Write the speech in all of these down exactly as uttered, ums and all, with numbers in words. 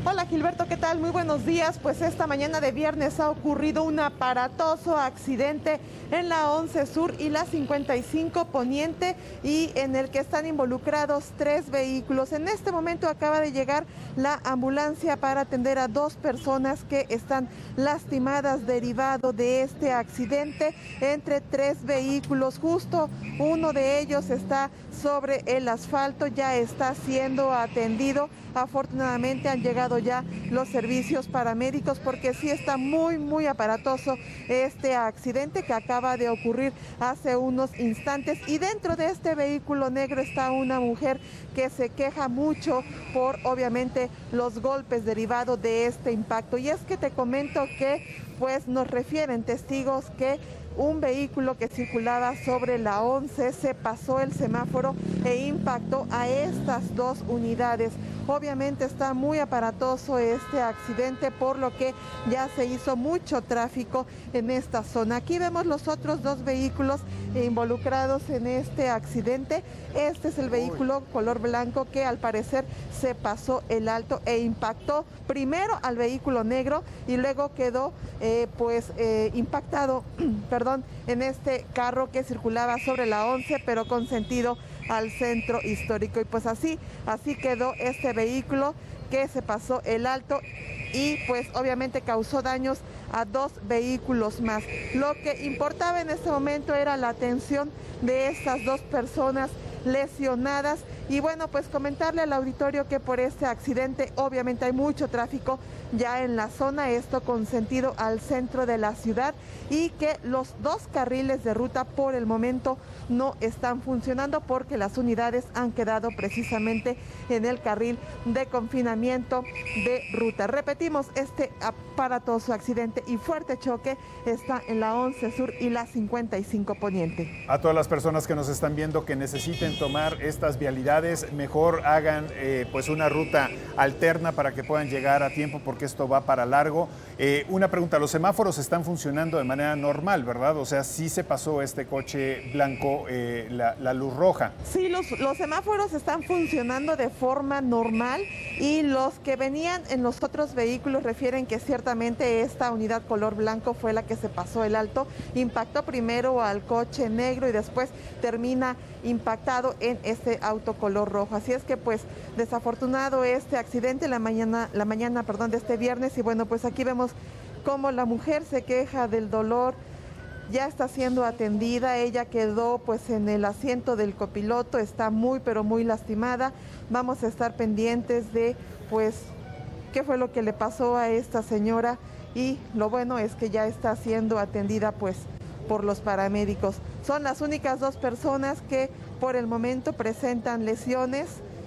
Hola Gilberto, ¿qué tal? Muy buenos días. Pues esta mañana de viernes ha ocurrido un aparatoso accidente en la once Sur y la cincuenta y cinco Poniente y en el que están involucrados tres vehículos. En este momento acaba de llegar la ambulancia para atender a dos personas que están lastimadas derivado de este accidente entre tres vehículos. Justo uno de ellos está sobre el asfalto, ya está siendo atendido. Afortunadamente han llegado ya los servicios paramédicos porque sí está muy, muy aparatoso este accidente que acaba de ocurrir hace unos instantes. Y dentro de este vehículo negro está una mujer que se queja mucho por, obviamente, los golpes derivados de este impacto. Y es que te comento que, pues, nos refieren testigos que un vehículo que circulaba sobre la once se pasó el semáforo e impactó a estas dos unidades. Obviamente está muy aparatoso este accidente, por lo que ya se hizo mucho tráfico en esta zona. Aquí vemos los otros dos vehículos involucrados en este accidente. Este es el vehículo color blanco que al parecer se pasó el alto e impactó primero al vehículo negro y luego quedó eh, pues eh, impactado perdón, en este carro que circulaba sobre la once, pero con sentido al centro histórico. Y pues así, así quedó este vehículo que se pasó el alto y pues obviamente causó daños a dos vehículos más. Lo que importaba en este momento era la atención de estas dos personas lesionadas. Y bueno, pues comentarle al auditorio que por este accidente obviamente hay mucho tráfico ya en la zona, esto con sentido al centro de la ciudad, y que los dos carriles de ruta por el momento no están funcionando porque las unidades han quedado precisamente en el carril de confinamiento de ruta. Repetimos, este aparatoso accidente y fuerte choque está en la once Sur y la cincuenta y cinco Poniente. A todas las personas que nos están viendo que necesiten tomar estas vialidades, mejor hagan eh, pues una ruta alterna para que puedan llegar a tiempo porque esto va para largo. Eh, una pregunta, los semáforos están funcionando de manera normal, ¿verdad? O sea, sí se pasó este coche blanco eh, la, la luz roja. Sí, los, los semáforos están funcionando de forma normal y los que venían en los otros vehículos refieren que ciertamente esta unidad color blanco fue la que se pasó el alto, impactó primero al coche negro y después termina impactado en este auto color rojo. Así es que pues desafortunado este accidente la mañana, la mañana perdón, de este viernes. Y bueno, pues aquí vemos cómo la mujer se queja del dolor, ya está siendo atendida, ella quedó pues en el asiento del copiloto, está muy pero muy lastimada. Vamos a estar pendientes de pues qué fue lo que le pasó a esta señora y lo bueno es que ya está siendo atendida pues por los paramédicos. Son las únicas dos personas que por el momento presentan lesiones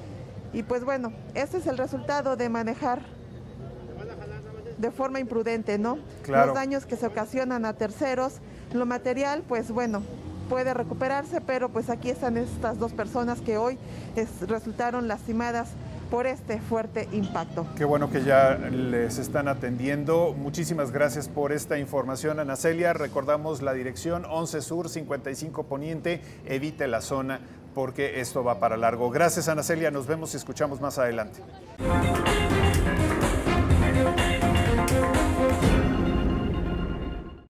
y pues bueno, este es el resultado de manejar de forma imprudente, ¿no? Claro. Los daños que se ocasionan a terceros, lo material, pues bueno, puede recuperarse, pero pues aquí están estas dos personas que hoy es, resultaron lastimadas por este fuerte impacto. Qué bueno que ya les están atendiendo. Muchísimas gracias por esta información, Ana Celia. Recordamos la dirección once Sur, cincuenta y cinco Poniente. Evite la zona porque esto va para largo. Gracias, Ana Celia. Nos vemos y escuchamos más adelante.